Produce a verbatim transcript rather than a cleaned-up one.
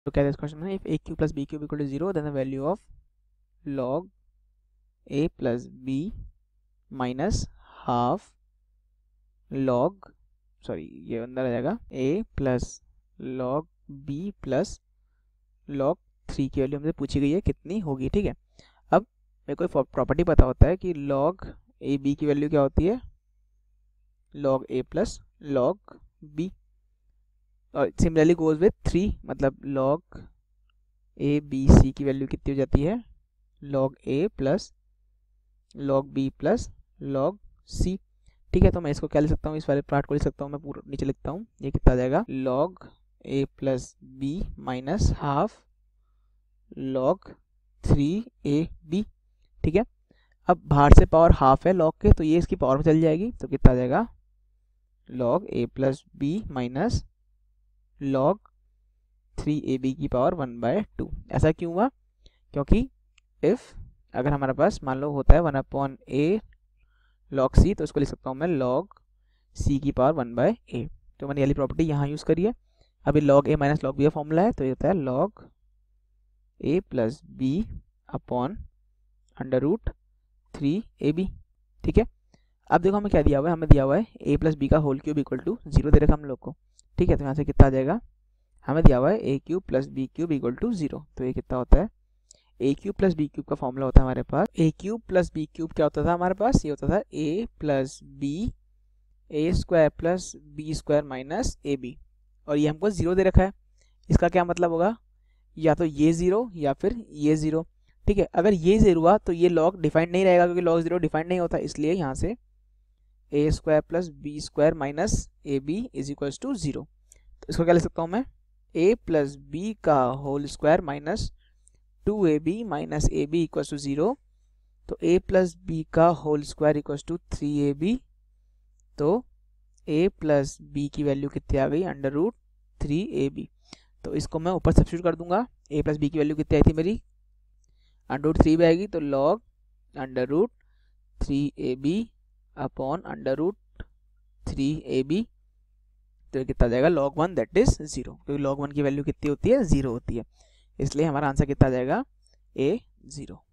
तो क्या है इस क्वेश्चन में, if a cube plus B cube equal to zero then the value of log A plus b minus half log, sorry ये अंदर आ जाएगा, a plus log b plus log three की वैल्यू हमसे पूछी गई है कितनी होगी। ठीक है, अब मेरे को प्रॉपर्टी पता होता है कि लॉग ए बी की वैल्यू क्या होती है, लॉग ए प्लस लॉग बी, और सिमिलरली गोज विथ थ्री, मतलब लॉग ए बी सी की वैल्यू कितनी हो जाती है, लॉग ए plus log b plus log c. ठीक है, तो मैं इसको क्या लिख सकता हूँ, इस वाले पार्ट को लिख सकता हूँ मैं, पूरा नीचे लिखता हूँ, ये कितना आ जाएगा, log A plus b minus half log three A B. ठीक है, अब बाहर से पावर हाफ है लॉग के, तो ये इसकी पावर में चल जाएगी, तो कितना आ जाएगा, लॉग ए plus b minus log three ए बी की पावर वन बाय टू। ऐसा क्यों हुआ, क्योंकि इफ अगर हमारे पास मान लो होता है one upon a log c, तो इसको लिख सकता हूँ मैं लॉग सी की पावर वन बाय ए। तो मैंने वाली प्रॉपर्टी यहाँ यूज़ करी है। अभी log A minus log B का फॉर्मूला है, तो ये होता है log A plus B upon under root three A B. ठीक है, अब देखो हमें क्या दिया हुआ है, हमें दिया हुआ है ए प्लस बी का whole cube equal to zero दे रखा हम लोग को। ठीक है, तो यहाँ से कितना आ जाएगा, हमें दिया हुआ है A cube plus B cube equal to zero, तो ये कितना होता है, A cube plus B cube का फॉर्मूला होता है हमारे पास, A cube plus B cube क्या होता था हमारे पास, ये होता था A plus B A square plus B square minus A B, और ये हमको जीरो दे रखा है। इसका क्या मतलब होगा, या तो ये जीरो या फिर ये जीरो। ठीक है, अगर ये जीरो हुआ तो ये लॉग डिफाइंड नहीं रहेगा, क्योंकि लॉग जीरो डिफाइंड नहीं होता, इसलिए यहाँ से A square plus B square minus A B is equals to zero. तो इसको क्या लिख सकता हूँ मैं, ए प्लस बी का whole square minus two A B minus A B equals to zero. तो ए प्लस बी का whole square equals to three A B, तो ए प्लस बी की वैल्यू कितनी आ गई, अंडर रूट थ्री ए B. तो इसको मैं ऊपर सब्स्टिट्यूट कर दूंगा, ए प्लस बी की वैल्यू कितनी आई थी मेरी, अंडर रूट थ्री भी आएगी, तो लॉग अंडर रूट थ्री ए B upon under root three ए बी, तो ये कितना जाएगा, log one that is zero, क्योंकि लॉग वन की वैल्यू कितनी होती है, जीरो होती है, इसलिए हमारा आंसर कितना जाएगा, ए जीरो।